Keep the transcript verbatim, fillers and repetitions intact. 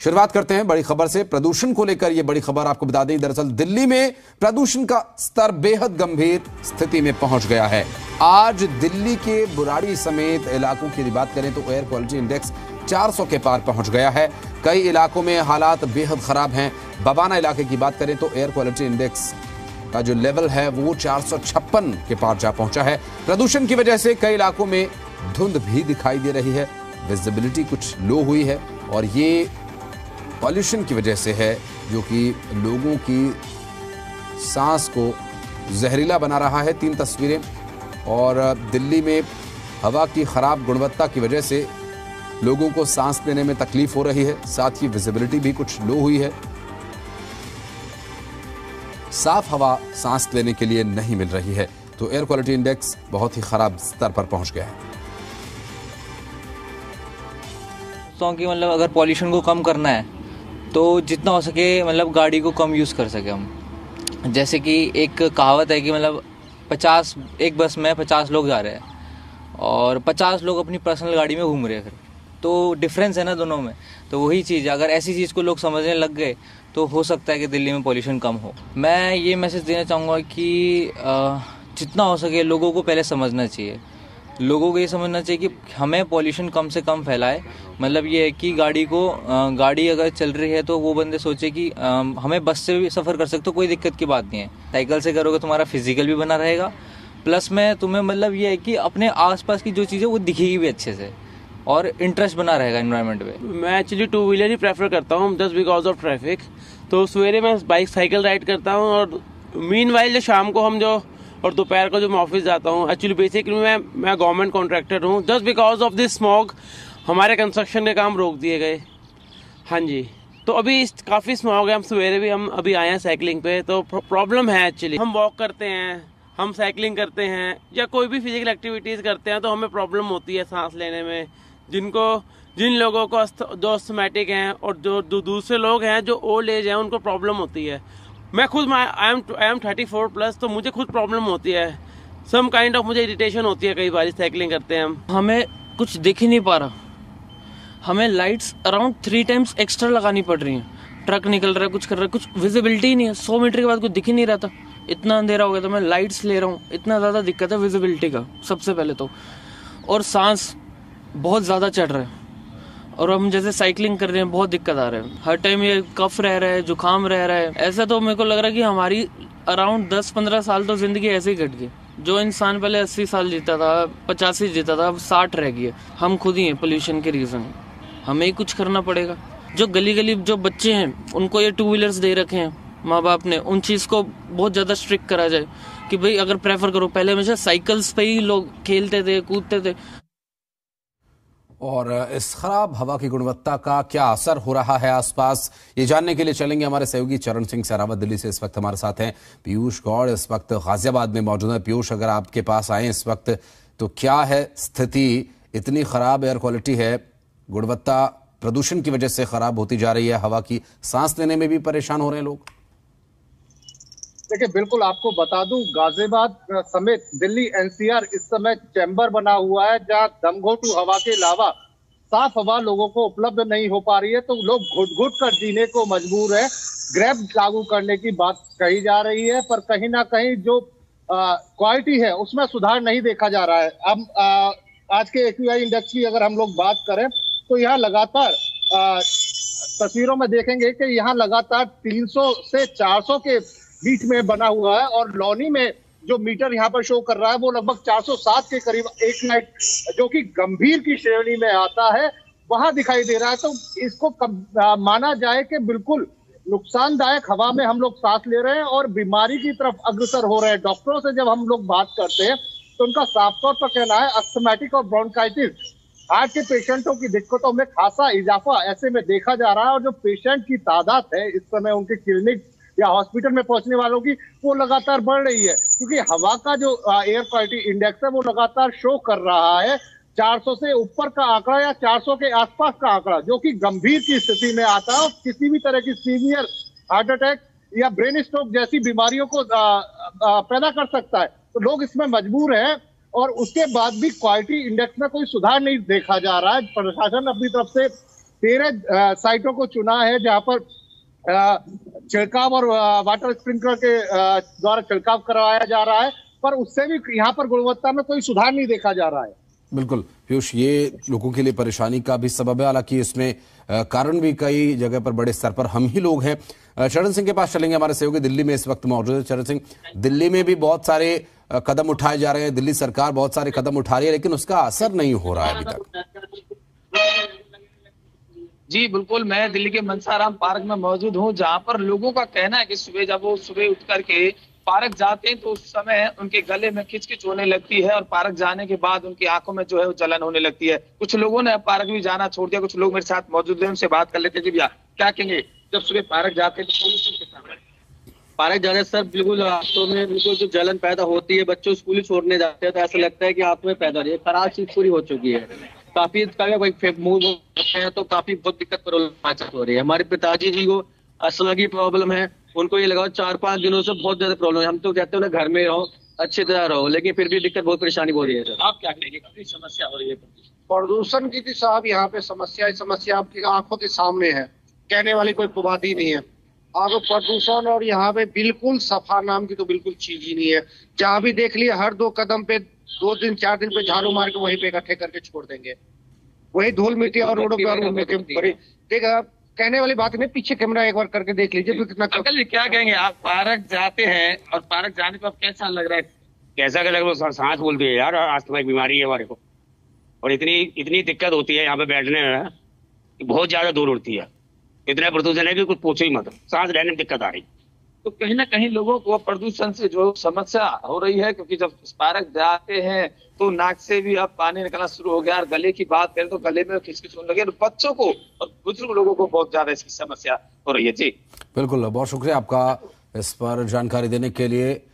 शुरुआत करते हैं बड़ी खबर से। प्रदूषण को लेकर यह बड़ी खबर आपको बता दें, दरअसल दिल्ली में प्रदूषण का स्तर बेहद गंभीर स्थिति में पहुंच गया है। आज दिल्ली के बुराड़ी समेत इलाकों की बात करें तो एयर क्वालिटी इंडेक्स चार सौ के पार पहुंच गया है। कई इलाकों में हालात बेहद खराब हैं। बबाना इलाके की बात करें तो एयर क्वालिटी इंडेक्स का जो लेवल है वो चार सौ छप्पन के पार जा पहुंचा है। प्रदूषण की वजह से कई इलाकों में धुंध भी दिखाई दे रही है, विजिबिलिटी कुछ लो हुई है और ये पॉल्यूशन की वजह से है जो कि लोगों की सांस को जहरीला बना रहा है। तीन तस्वीरें, और दिल्ली में हवा की खराब गुणवत्ता की वजह से लोगों को सांस लेने में तकलीफ हो रही है, साथ ही विजिबिलिटी भी कुछ लो हुई है। साफ हवा सांस लेने के लिए नहीं मिल रही है, तो एयर क्वालिटी इंडेक्स बहुत ही खराब स्तर पर पहुंच गया है। तो कि मतलब अगर पॉल्यूशन को कम करना है तो जितना हो सके मतलब गाड़ी को कम यूज़ कर सके हम। जैसे कि एक कहावत है कि मतलब पचास एक बस में पचास लोग जा रहे हैं और पचास लोग अपनी पर्सनल गाड़ी में घूम रहे हैं, फिर तो डिफरेंस है ना दोनों में। तो वही चीज़, अगर ऐसी चीज़ को लोग समझने लग गए तो हो सकता है कि दिल्ली में पॉल्यूशन कम हो। मैं ये मैसेज देना चाहूँगा कि जितना हो सके लोगों को पहले समझना चाहिए। लोगों को ये समझना चाहिए कि हमें पॉल्यूशन कम से कम फैलाए। मतलब ये है कि गाड़ी को गाड़ी अगर चल रही है तो वो बंदे सोचे कि हमें बस से भी सफ़र कर सकते हो, कोई दिक्कत की बात नहीं है। साइकिल से करोगे तुम्हारा फिजिकल भी बना रहेगा, प्लस में तुम्हें मतलब ये है कि अपने आसपास की जो चीज़ें वो दिखेगी भी अच्छे से और इंटरेस्ट बना रहेगा एनवायरनमेंट में। मैं एक्चुअली टू व्हीलर ही प्रेफर करता हूँ जस्ट बिकॉज ऑफ ट्रैफिक। तो सवेरे मैं बाइक साइकिल राइड करता हूँ और मीनवाइल जो शाम को हम जो और दोपहर को जो मैं ऑफिस जाता हूँ, एक्चुअली बेसिकली मैं मैं गवर्नमेंट कॉन्ट्रैक्टर हूँ। Just because of this smog हमारे कंस्ट्रक्शन के काम रोक दिए गए। हाँ जी, तो अभी काफ़ी स्मॉग है। हम सवेरे भी हम अभी आए हैं साइकिलिंग पे, तो प्रॉब्लम है एक्चुअली। हम वॉक करते हैं, हम साइकिलिंग करते हैं या कोई भी फिजिकल एक्टिविटीज़ करते हैं तो हमें प्रॉब्लम होती है सांस लेने में। जिनको जिन लोगों को जो अस्थमैटिक हैं और जो दूसरे लोग हैं जो ओल्ड एज हैं उनको प्रॉब्लम होती है। मैं खुद I am I am thirty four plus, तो मुझे खुद प्रॉब्लम होती है। सम काइंड ऑफ मुझे इरिटेशन होती है कई बार साइकिलिंग करते हैं हम। हमें कुछ दिख ही नहीं पा रहा। हमें lights around three times extra लगानी पड़ रही हैं। ट्रक निकल रहा है, कुछ कर रहा है, कुछ विजिबिलिटी ही नहीं है। सौ मीटर के बाद कुछ दिख ही नहीं रहा था, इतना अंधेरा हो गया। तो मैं लाइट्स ले रहा हूँ, इतना ज़्यादा दिक्कत है विजिबिलिटी का सबसे पहले तो। और सांस बहुत ज़्यादा चढ़ रहा है और हम जैसे साइकिलिंग कर रहे हैं बहुत दिक्कत आ रहा है। हर टाइम ये कफ रह रहा है, जुकाम रह रहा है। ऐसा तो मेरे को लग रहा है कि हमारी अराउंड दस पंद्रह साल तो जिंदगी ऐसे ही कट गई। जो इंसान पहले अस्सी साल जीता था, पचासी जीता था, अब साठ रह गई है। हम खुद ही हैं पोल्यूशन के रीज़न। हमें ही कुछ करना पड़ेगा। जो गली गली जो बच्चे हैं उनको ये टू व्हीलर्स दे रखे हैं माँ बाप ने, उन चीज़ को बहुत ज़्यादा स्ट्रिक्ट करा जाए कि भाई अगर प्रेफर करो। पहले हमेशा साइकिल्स पे ही लोग खेलते थे, कूदते थे। और इस खराब हवा की गुणवत्ता का क्या असर हो रहा है आसपास, ये जानने के लिए चलेंगे हमारे सहयोगी चरण सिंह सहरावत दिल्ली से इस वक्त हमारे साथ हैं। पीयूष गौड़ इस वक्त गाजियाबाद में मौजूद है। पीयूष, अगर आपके पास आए इस वक्त तो क्या है स्थिति? इतनी खराब एयर क्वालिटी है, गुणवत्ता प्रदूषण की वजह से खराब होती जा रही है हवा की, सांस लेने में भी परेशान हो रहे हैं लोग। देखिए, बिल्कुल आपको बता दूं, गाजियाबाद समेत दिल्ली एनसीआर इस समय चैम्बर बना हुआ है जहां दमघोटू हवा के अलावा साफ हवा लोगों को उपलब्ध नहीं हो पा रही है, तो लोग घुट घुट कर जीने को मजबूर है। ग्रैब लागू करने की बात कही जा रही है, पर कहीं ना कहीं जो क्वालिटी है उसमें सुधार नहीं देखा जा रहा है। अब आ, आज के एक्यूआई इंडेक्स की अगर हम लोग बात करें तो यहाँ लगातार तस्वीरों में देखेंगे कि यहाँ लगातार तीन सौ से चार सौ के बीच में बना हुआ है और लौनी में जो मीटर यहाँ पर शो कर रहा है वो लगभग चार सौ सात के करीब एक नाइट, जो कि गंभीर की श्रेणी में आता है, वहां दिखाई दे रहा है। तो इसको कब, आ, माना जाए कि बिल्कुल नुकसानदायक हवा में हम लोग सांस ले रहे हैं और बीमारी की तरफ अग्रसर हो रहे हैं। डॉक्टरों से जब हम लोग बात करते हैं तो उनका साफ तौर पर कहना है अस्थमैटिक और ब्रोंकाइटिस हार्ट के पेशेंटों की दिक्कतों में खासा इजाफा ऐसे में देखा जा रहा है। और जो पेशेंट की तादाद है इस समय उनके क्लिनिक या हॉस्पिटल में पहुंचने वालों की, वो लगातार बढ़ रही है, क्योंकि हवा का जो एयर क्वालिटी इंडेक्स है वो लगातार शो कर रहा है चार सौ से ऊपर का आंकड़ा या चार सौ के आसपास का आंकड़ा, जो कि गंभीर की स्थिति में आता है और किसी भी तरह की सीवियर हार्ट अटैक या ब्रेन स्ट्रोक जैसी बीमारियों को आ, आ, पैदा कर सकता है। तो लोग इसमें मजबूर हैं और उसके बाद भी क्वालिटी इंडेक्स में कोई सुधार नहीं देखा जा रहा है। प्रशासन अपनी तरफ से तेरह साइटों को चुना है जहां पर छिड़काव और वाटर स्प्रिंकलर के द्वारा छिड़काव करवाया जा रहा है, पर उससे भी यहाँ पर गुणवत्ता में कोई सुधार नहीं देखा जा रहा है। बिल्कुल पीयूष, ये लोगों के लिए परेशानी का भी सबब है, हालांकि इसमें कारण भी कई जगह पर बड़े स्तर पर हम ही लोग हैं। चरण सिंह के पास चलेंगे, हमारे सहयोगी दिल्ली में इस वक्त मौजूद है। चरण सिंह, दिल्ली में भी बहुत सारे कदम उठाए जा रहे हैं, दिल्ली सरकार बहुत सारे कदम उठा रही है, लेकिन उसका असर नहीं हो रहा है अभी तक। जी बिल्कुल, मैं दिल्ली के मनसाराम पार्क में मौजूद हूं, जहां पर लोगों का कहना है कि सुबह जब वो सुबह उठ करके पार्क जाते हैं तो उस समय उनके गले में खिचखिच होने लगती है और पार्क जाने के बाद उनकी आंखों में जो है वो जलन होने लगती है। कुछ लोगों ने पार्क भी जाना छोड़ दिया, कुछ लोग मेरे साथ मौजूद हैं, उनसे बात कर लेते हैं। जी भैया, क्या कहेंगे, जब सुबह पार्क जाते हैं तो पोल्यूशन के सामने पार्क जाने सर बिल्कुल आंखों में बिल्कुल जो जलन पैदा होती है, बच्चों स्कूल छोड़ने जाते हैं तो ऐसा लगता है कि आंख में पैदा नहीं है, खराब चीज पूरी हो चुकी है। काफी मूव होते हैं तो काफी बहुत दिक्कत प्रॉब्लम हो रही है। हमारे पिताजी जी को अस्थमा की प्रॉब्लम है, उनको ये लगाओ चार पांच दिनों से बहुत ज्यादा प्रॉब्लम है। हम तो कहते हैं घर में रहो, अच्छी तरह रहो, लेकिन फिर भी दिक्कत बहुत परेशानी हो रही है। सर आप क्या कहेंगे, कितनी समस्या हो रही है? प्रदूषण की थी साहब, यहाँ पे समस्या समस्या आपकी आंखों के सामने है, कहने वाली कोई बात ही नहीं है। आगे प्रदूषण और यहाँ पे बिल्कुल सफा नाम की तो बिल्कुल चीज ही नहीं है। जहाँ भी देख लिया हर दो कदम पे दो दिन चार दिन पे झाड़ू मार के वहीं पे इकट्ठे करके छोड़ देंगे, वही धूल मिट्टी और रोडों पे देखा। कहने वाली बात नहीं, पीछे कैमरा एक बार करके देख लीजिए कितना। अंकल जी क्या कहेंगे, आप पार्क जाते हैं और पार्क जाने पर कैसा लग रहा है? कैसा लग रहा है, सांस बोलती है यार, अस्थमा की बीमारी है हमारे को, और इतनी इतनी दिक्कत होती है यहाँ पे बैठने में, बहुत ज्यादा दूर उड़ती है, इतना प्रदूषण है कि कुछ पूछो ही मत, सांस लेने में दिक्कत आ रही। तो कहीं ना कहीं लोगों को प्रदूषण से जो समस्या हो रही है, क्योंकि जब पार्क जाते हैं तो नाक से भी अब पानी निकलना शुरू हो गया, और गले की बात करें तो गले में खिचखिच होने लगे, बच्चों को और बुजुर्ग लोगों को बहुत ज्यादा इसकी समस्या हो रही है। जी बिल्कुल, बहुत शुक्रिया आपका इस पर जानकारी देने के लिए।